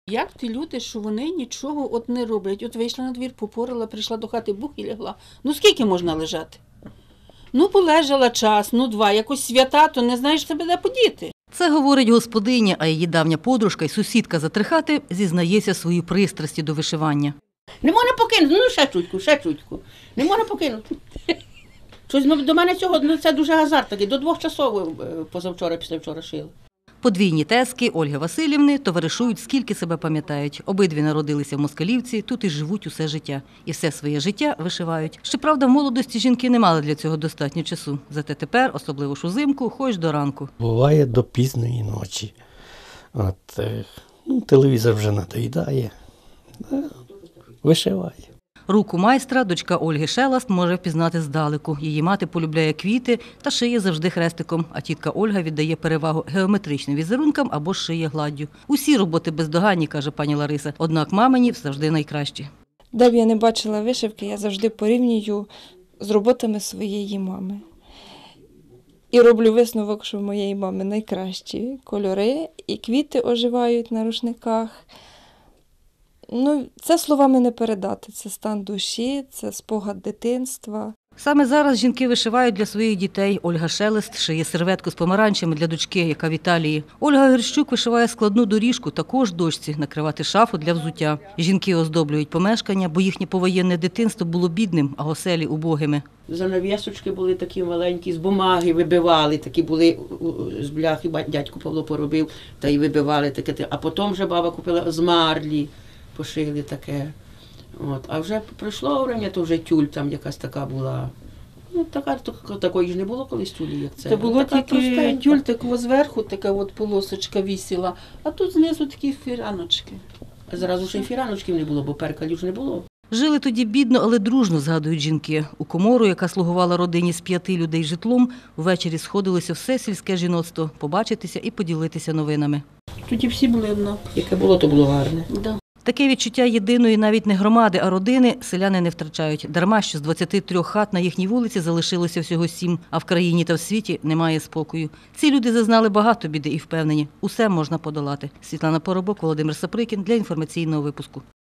Як ті люди, що вони нічого от не роблять? От вийшла на двір, попорала, прийшла до хати, бух і лягла. Ну скільки можна лежати? Ну полежала час, ну два, якось свята, то не знаєш себе де подіти. Це говорить господиня, а її давня подружка і сусідка за три хати зізнається свої пристрасті до вишивання. Не можна покинути, ну ще чутку. Не можна покинути. Щось до мене цього, ну, це дуже азарт такий, до 2 часов позавчора, післявчора шила. Подвійні тезки Ольги Василівни товаришують, скільки себе пам'ятають. Обидві народилися в Москалівці, тут і живуть усе життя. І все своє життя вишивають. Щоправда, в молодості жінки не мали для цього достатньо часу. Зате тепер, особливо ж узимку, хоч до ранку. Буває до пізної ночі. Телевізор вже надоїдає, вишиває. Руку майстра дочка Ольги Шеласт може впізнати здалеку. Її мати полюбляє квіти та шиє завжди хрестиком, а тітка Ольга віддає перевагу геометричним візерункам або шиє гладдю. Усі роботи бездоганні, каже пані Лариса, однак мамині завжди найкращі. Де б я не бачила вишивки, я завжди порівнюю з роботами своєї мами. І роблю висновок, що в моєї мами найкращі кольори, і квіти оживають на рушниках. Це словами не передати, це стан душі, це спогад дитинства. Саме зараз жінки вишивають для своїх дітей. Ольга Шелест шиє серветку з помаранчами для дочки, яка в Італії. Ольга Герщук вишиває складну доріжку також дочці накривати шафу для взуття. Жінки оздоблюють помешкання, бо їхнє повоєнне дитинство було бідним, а оселі убогими. Занавісочки були такі маленькі, з бумаги вибивали, такі були з бляхи, дядько Павло поробив, та й вибивали таке. А потім вже баба купила з марлі, пошили таке. А вже пройшло время, то вже тюль там якась така була. Такої ж не було колись тюлі, як це. Це було така тільки простенька. тюль, такого зверху така от полосочка висіла, а тут знизу такі фіраночки. А зразу ще й фіраночків не було, бо перкалів ж не було. Жили тоді бідно, але дружно, згадують жінки. У комору, яка слугувала родині з 5 людей житлом, ввечері сходилося все сільське жіноцтво – побачитися і поділитися новинами. Тоді всі були одно. Яке було, то було гарне. Да. Таке відчуття єдиної навіть не громади, а родини селяни не втрачають. Дарма, що з 23 хат на їхній вулиці залишилося всього 7, а в країні та в світі немає спокою. Ці люди зазнали багато біди і впевнені – усе можна подолати. Світлана Поробок, Володимир Саприкін для інформаційного випуску.